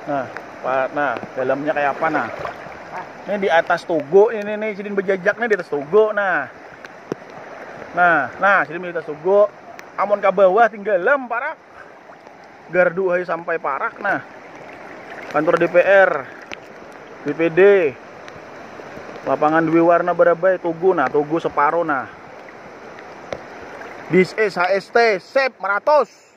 Nah, dalamnya kayak apa nah? Ini di atas tugu ini nih, sidin bejajaknya di atas tugu. Nah, sidin di atas tugu. Amun ke bawah tinggalam parak. Gardu hai sampai parak. Nah, kantor DPR, BPD, lapangan Dwi Warna Barabai, tugu. Nah, tugu separuh nah. This is HST, sep 100.